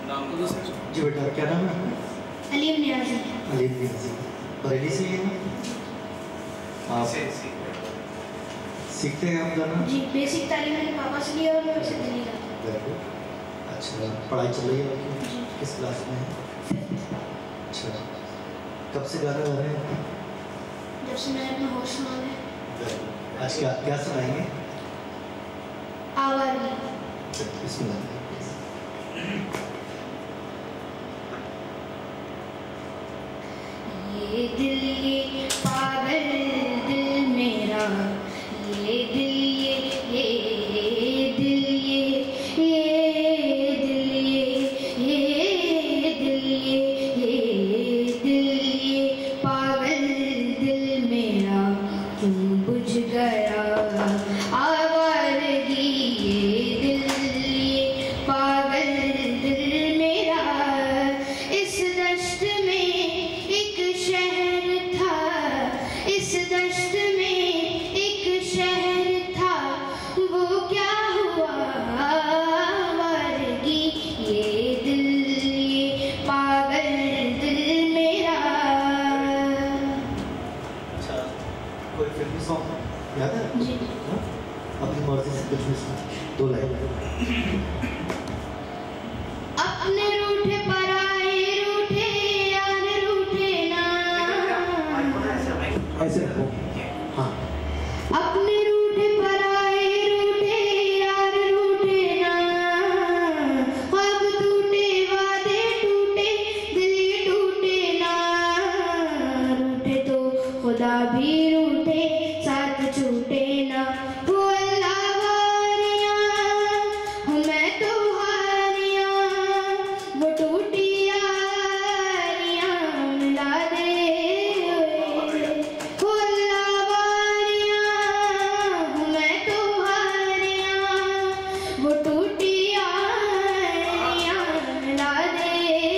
जी बेटा, क्या नाम है आपका? अलीम नियाज़ी। अलीम नियाज़ी। बरेली से हैं आप? सीखते हैं आप गाना? जी, बेसिक तालीम मैंने पापा से लिया और मैं उसे दिल्ली जाता हूँ। Very good. अच्छा, पढ़ाई चल रही है आपकी? जी। किस क्लास में है? अच्छा, कब से गाना गा रहे हैं? जब से मैंने अपना होश संभाला है। Very good. आज क्या क्या सुनाएंगे? आवाज़ बिस्मिल्लाह। ये दिल ये पागल दिल मेरा, ये दिल ये दिल ये दिल ये दिल ये दिल ये पागल दिल मेरा क्यों बुझ गया आवारगी, ये दिल ये पागल दिल मेरा। इस दश्त में एक शहर था, इस दश्त में एक शहर था, वो क्या हुआ आवारगी, ये दिल ये पागल दिल मेरा। अच्छा, कोई फिल्मी सॉन्ग याद है? जी। हाँ? अपनी मर्जी से कुछ भी सुना, 2 लाइन। अपने रूठे पराए रूठे यार रूठे ना, ऐसे रखो। हाँ। अपने रूठे पराए रूठे यार रूठे ना, ख्वाब टूटे वादे टूटे दिल टूटे ना, रूठे तो खुदा भी रूठे साथ छूटे ना। वो अल्लाह वारियां हूँ मैं तो हारियां, वो टूटी यारियां मिला दे। वो अल्लाह वारियां हूँ मैं तो हारियां, वो टूटी यारियां मिला दे।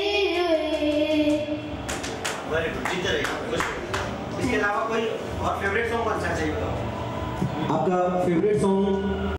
वेरी गुड, जीते रहिए। इसके अलावा कोई और फेवरेट सॉन्ग कौन सा चाहिए बताओ? आपका फेवरेट सॉन्ग